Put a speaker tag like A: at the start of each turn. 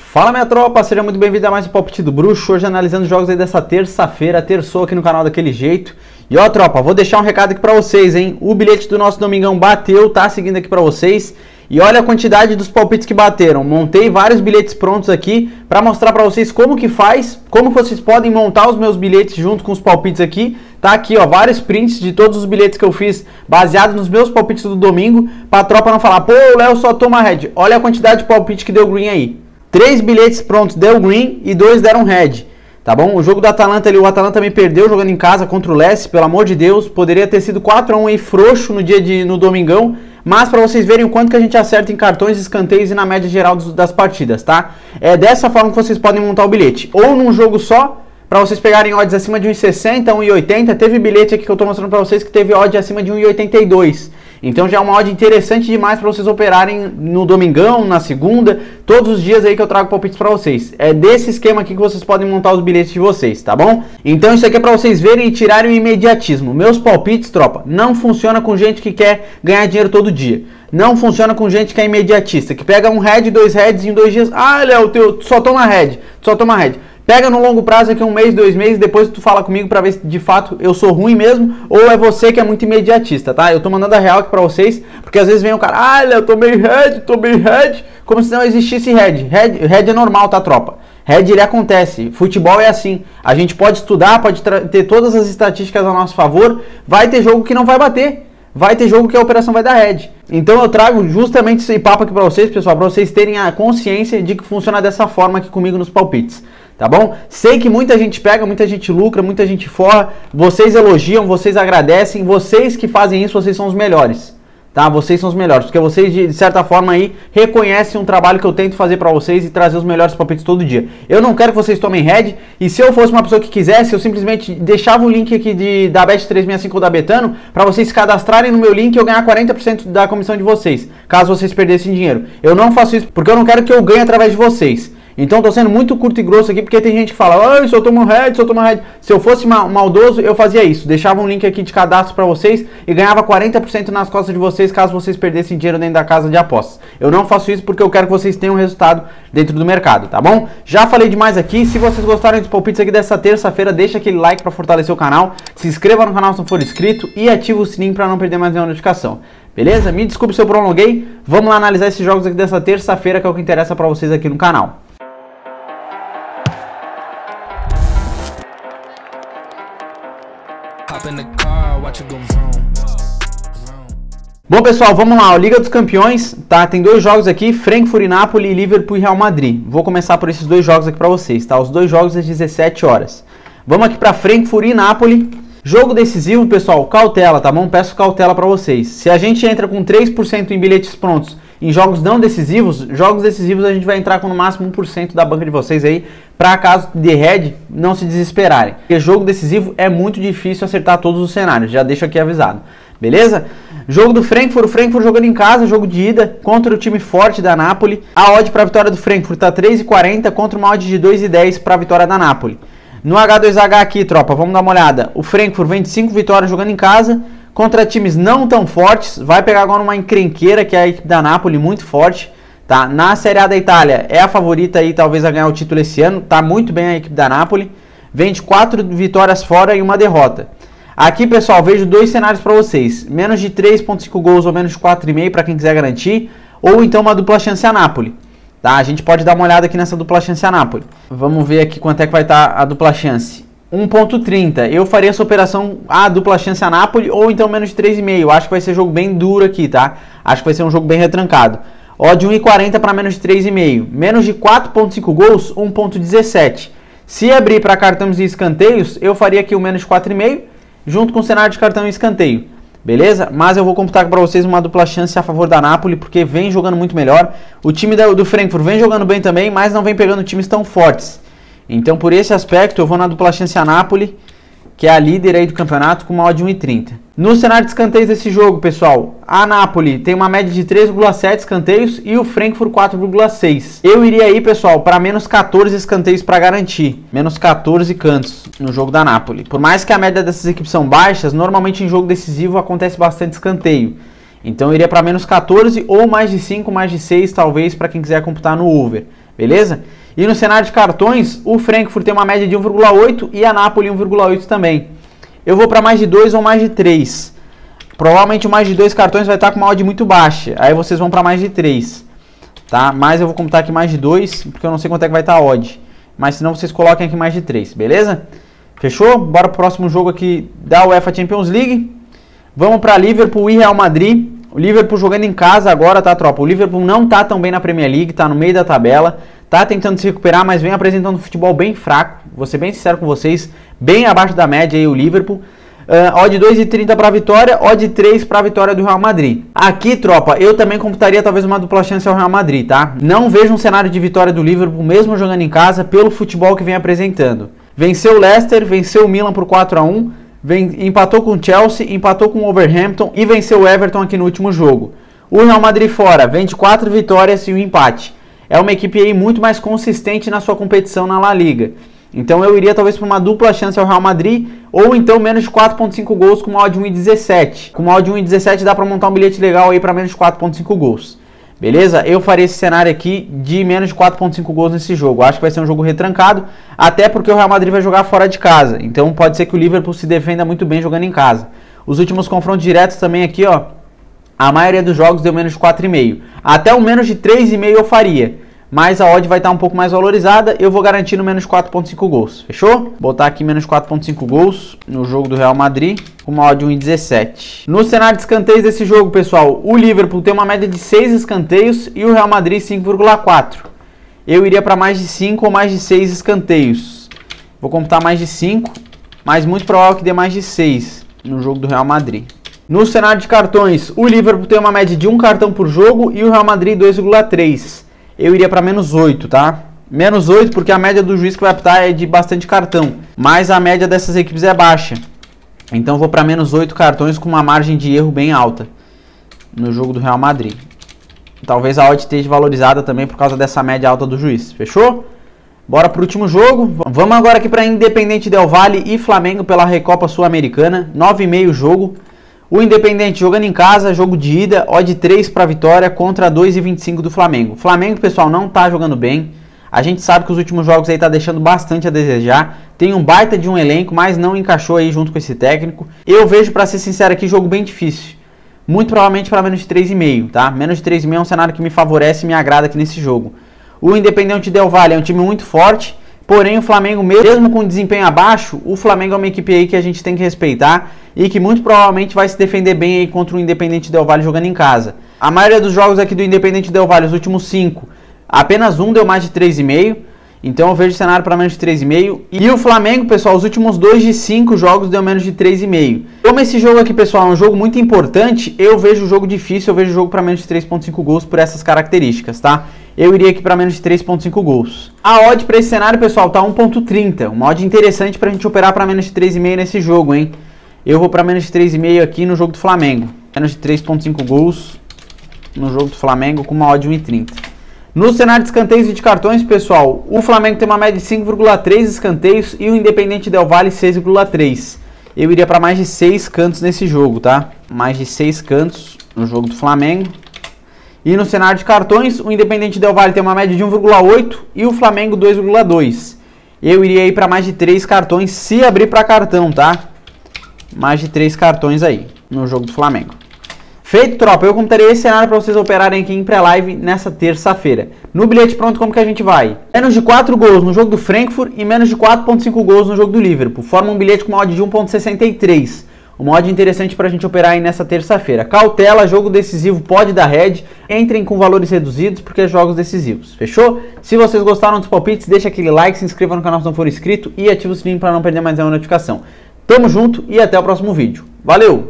A: Fala minha tropa, seja muito bem-vindo a mais um Palpite do Bruxo, hoje analisando os jogos aí dessa terça-feira, terçou aqui no canal daquele jeito. E ó tropa, vou deixar um recado aqui pra vocês, hein, o bilhete do nosso domingão bateu, tá seguindo aqui pra vocês. E olha a quantidade dos palpites que bateram, montei vários bilhetes prontos aqui pra mostrar pra vocês como que faz, como vocês podem montar os meus bilhetes junto com os palpites aqui. Tá aqui ó, vários prints de todos os bilhetes que eu fiz baseado nos meus palpites do domingo, pra tropa não falar, pô, o Léo só toma red. Olha a quantidade de palpite que deu green aí. 3 bilhetes prontos deu green e 2 deram red, tá bom? O jogo do Atalanta ali, o Atalanta também perdeu jogando em casa contra o Lecce, pelo amor de Deus, poderia ter sido 4-1 aí frouxo no domingão, mas para vocês verem o quanto que a gente acerta em cartões, escanteios e na média geral das partidas, tá? É dessa forma que vocês podem montar o bilhete, ou num jogo só, para vocês pegarem odds acima de 1,60, 1,80, teve bilhete aqui que eu tô mostrando para vocês que teve odd acima de 1,82. Então já é uma odd interessante demais para vocês operarem no domingão, na segunda, todos os dias aí que eu trago palpites para vocês. É desse esquema aqui que vocês podem montar os bilhetes de vocês, tá bom? Então isso aqui é para vocês verem e tirarem o imediatismo. Meus palpites, tropa, não funciona com gente que quer ganhar dinheiro todo dia. Não funciona com gente que é imediatista, que pega um head, 2 heads em 2 dias. Ah, Léo, só toma head, só toma head. Pega no longo prazo aqui 1 mês, 2 meses, depois tu fala comigo pra ver se de fato eu sou ruim mesmo ou é você que é muito imediatista, tá? Eu tô mandando a real aqui pra vocês, porque às vezes vem o cara, ah, eu tomei head, como se não existisse head. Head é normal, tá, tropa? Head ele acontece, futebol é assim, a gente pode estudar, pode ter todas as estatísticas a nosso favor, vai ter jogo que não vai bater. Vai ter jogo que a operação vai dar red. Então eu trago justamente esse papo aqui pra vocês, pessoal, pra vocês terem a consciência de que funciona dessa forma aqui comigo nos palpites. Tá bom? Sei que muita gente pega, muita gente lucra, muita gente forra, vocês elogiam, vocês agradecem, vocês que fazem isso, vocês são os melhores, tá? Vocês são os melhores, porque vocês de certa forma aí reconhecem um trabalho que eu tento fazer pra vocês e trazer os melhores palpites todo dia. Eu não quero que vocês tomem head, e se eu fosse uma pessoa que quisesse, eu simplesmente deixava o link aqui da Bet365 ou da Betano, pra vocês se cadastrarem no meu link e eu ganhar 40% da comissão de vocês, caso vocês perdessem dinheiro. Eu não faço isso porque eu não quero que eu ganhe através de vocês. Então tô sendo muito curto e grosso aqui, porque tem gente que fala, ai, só toma head, só toma head. Se eu fosse maldoso, eu fazia isso. Deixava um link aqui de cadastro pra vocês e ganhava 40% nas costas de vocês, caso vocês perdessem dinheiro dentro da casa de apostas. Eu não faço isso porque eu quero que vocês tenham resultado dentro do mercado, tá bom? Já falei demais aqui. Se vocês gostarem dos palpites aqui dessa terça-feira, deixa aquele like pra fortalecer o canal. Se inscreva no canal se não for inscrito e ativa o sininho pra não perder mais nenhuma notificação. Beleza? Me desculpe se eu prolonguei. Vamos lá analisar esses jogos aqui dessa terça-feira, que é o que interessa pra vocês aqui no canal. Bom pessoal, vamos lá, ó, Liga dos Campeões, tá? Tem 2 jogos aqui, Frankfurt e Napoli, Liverpool e Real Madrid. Vou começar por esses 2 jogos aqui pra vocês, tá? Os 2 jogos às 17 horas. Vamos aqui pra Frankfurt e Napoli. Jogo decisivo, pessoal, cautela, tá bom? Peço cautela pra vocês. Se a gente entra com 3% em bilhetes prontos em jogos não decisivos, jogos decisivos a gente vai entrar com no máximo 1% da banca de vocês aí, pra caso de red, não se desesperarem. Porque jogo decisivo é muito difícil acertar todos os cenários, já deixo aqui avisado. Beleza? Jogo do Frankfurt, o Frankfurt jogando em casa, jogo de ida contra o time forte da Napoli. A odd para a vitória do Frankfurt tá 3,40 contra uma odd de 2,10 para a vitória da Napoli. No H2H aqui, tropa, vamos dar uma olhada. O Frankfurt vem de 5 vitórias jogando em casa contra times não tão fortes. Vai pegar agora uma encrenqueira, que é a equipe da Napoli, muito forte. Tá? Na Série A da Itália é a favorita aí, talvez, a ganhar o título esse ano. Tá muito bem a equipe da Napoli. Vem de 4 vitórias fora e uma derrota. Aqui, pessoal, vejo 2 cenários para vocês. Menos de 3,5 gols ou menos de 4,5 para quem quiser garantir. Ou então uma dupla chance a Napoli. Tá? A gente pode dar uma olhada aqui nessa dupla chance a Napoli. Vamos ver aqui quanto é que vai estar a dupla chance. 1,30. Eu faria essa operação a dupla chance a Napoli ou então menos de 3,5. Acho que vai ser jogo bem duro aqui, tá? Acho que vai ser um jogo bem retrancado. Odd 1,40 para menos de 3,5. Menos de 4,5 gols, 1,17. Se abrir para cartões e escanteios, eu faria aqui o menos de 4,5. Junto com o cenário de cartão e escanteio, beleza? Mas eu vou computar para vocês uma dupla chance a favor da Napoli, porque vem jogando muito melhor. O time do Frankfurt vem jogando bem também, mas não vem pegando times tão fortes. Então, por esse aspecto, eu vou na dupla chance a Napoli, que é a líder aí do campeonato, com uma odd de 1,30. No cenário de escanteios desse jogo, pessoal, a Napoli tem uma média de 3,7 escanteios e o Frankfurt 4,6. Eu iria aí, pessoal, para menos 14 escanteios para garantir. Menos 14 cantos no jogo da Napoli. Por mais que a média dessas equipes são baixas, normalmente em jogo decisivo acontece bastante escanteio. Então eu iria para menos 14 ou mais de 5, mais de 6, talvez, para quem quiser computar no over. beleza? E no cenário de cartões, o Frankfurt tem uma média de 1,8 e a Napoli 1,8 também. Eu vou para mais de 2 ou mais de 3. Provavelmente o mais de 2 cartões vai estar com uma odd muito baixa, aí vocês vão para mais de 3, tá? Mas eu vou computar aqui mais de 2, porque eu não sei quanto é que vai estar a odd. Mas senão vocês coloquem aqui mais de 3, beleza? Fechou? Bora pro próximo jogo aqui da UEFA Champions League. Vamos para Liverpool e Real Madrid. O Liverpool jogando em casa agora, tá, tropa? O Liverpool não tá tão bem na Premier League, tá no meio da tabela. Tá tentando se recuperar, mas vem apresentando um futebol bem fraco. Vou ser bem sincero com vocês, bem abaixo da média aí o Liverpool. Odd 2,30 para vitória, odd 3 para vitória do Real Madrid. Aqui, tropa, eu também computaria talvez uma dupla chance ao Real Madrid, tá? Não vejo um cenário de vitória do Liverpool, mesmo jogando em casa, pelo futebol que vem apresentando. Venceu o Leicester, venceu o Milan por 4-1, empatou com o Chelsea, empatou com o Wolverhampton e venceu o Everton aqui no último jogo. O Real Madrid fora, vem de 4 vitórias e um empate. É uma equipe aí muito mais consistente na sua competição na La Liga. Então eu iria talvez para uma dupla chance ao Real Madrid, ou então menos de 4.5 gols com uma odd 1,17. Com uma odd 1,17 dá para montar um bilhete legal aí para menos de 4.5 gols. Beleza? Eu faria esse cenário aqui de menos de 4.5 gols nesse jogo. Acho que vai ser um jogo retrancado, até porque o Real Madrid vai jogar fora de casa. Então pode ser que o Liverpool se defenda muito bem jogando em casa. Os últimos confrontos diretos também aqui, ó, a maioria dos jogos deu menos de 4,5. Até o menos de 3,5 eu faria. Mas a odd vai estar um pouco mais valorizada, eu vou garantir no menos 4.5 gols, fechou? Botar aqui menos 4.5 gols no jogo do Real Madrid, com uma odd 1,17. No cenário de escanteios desse jogo, pessoal, o Liverpool tem uma média de 6 escanteios e o Real Madrid 5,4. Eu iria para mais de 5 ou mais de 6 escanteios. Vou computar mais de 5, mas muito provável que dê mais de 6 no jogo do Real Madrid. No cenário de cartões, o Liverpool tem uma média de 1 cartão por jogo e o Real Madrid 2,3. Eu iria para menos 8, tá? Menos 8 porque a média do juiz que vai apitar é de bastante cartão. Mas a média dessas equipes é baixa. Então eu vou para menos 8 cartões com uma margem de erro bem alta no jogo do Real Madrid. Talvez a odd esteja valorizada também por causa dessa média alta do juiz. Fechou? Bora pro último jogo. Vamos agora aqui para Independente Del Valle e Flamengo pela Recopa Sul-Americana. 9,5 jogo. O Independente jogando em casa, jogo de ida, odd 3 para vitória contra 2,25 do Flamengo. O Flamengo, pessoal, não tá jogando bem. A gente sabe que os últimos jogos aí tá deixando bastante a desejar. Tem um baita de um elenco, mas não encaixou aí junto com esse técnico. Eu vejo, para ser sincero aqui, jogo bem difícil. Muito provavelmente para menos de 3,5, tá? Menos de 3,5 é um cenário que me favorece e me agrada aqui nesse jogo. O Independente Del Valle é um time muito forte. Porém, o Flamengo, mesmo com desempenho abaixo, o Flamengo é uma equipe aí que a gente tem que respeitar e que muito provavelmente vai se defender bem aí contra o Independente Del Valle jogando em casa. A maioria dos jogos aqui do Independente Del Valle, os últimos 5, apenas um deu mais de 3,5. Então eu vejo o cenário para menos de 3,5. E o Flamengo, pessoal, os últimos 2 de 5 jogos deu menos de 3,5. Como esse jogo aqui, pessoal, é um jogo muito importante, eu vejo o jogo difícil, eu vejo o jogo para menos de 3,5 gols por essas características, tá? Eu iria aqui para menos de 3,5 gols. A odd para esse cenário, pessoal, tá 1,30. Uma odd interessante para a gente operar para menos de 3,5 nesse jogo, hein? Eu vou para menos de 3,5 aqui no jogo do Flamengo. Menos de 3,5 gols no jogo do Flamengo com uma odd 1,30. No cenário de escanteios e de cartões, pessoal, o Flamengo tem uma média de 5,3 escanteios e o Independente Del Valle 6,3. Eu iria para mais de 6 cantos nesse jogo, tá? Mais de 6 cantos no jogo do Flamengo. E no cenário de cartões, o Independente Del Valle tem uma média de 1,8 e o Flamengo 2,2. Eu iria aí para mais de 3 cartões se abrir para cartão, tá? Mais de 3 cartões aí no jogo do Flamengo. Feito, tropa, eu computaria esse cenário para vocês operarem aqui em pré-live nessa terça-feira. No bilhete pronto, como que a gente vai? Menos de 4 gols no jogo do Frankfurt e menos de 4,5 gols no jogo do Liverpool. Forma um bilhete com uma odd de 1,63. Uma odd interessante para a gente operar aí nessa terça-feira. Cautela, jogo decisivo pode dar head. Entrem com valores reduzidos porque é jogos decisivos. Fechou? Se vocês gostaram dos palpites, deixa aquele like, se inscreva no canal se não for inscrito e ativa o sininho para não perder mais nenhuma notificação. Tamo junto e até o próximo vídeo. Valeu!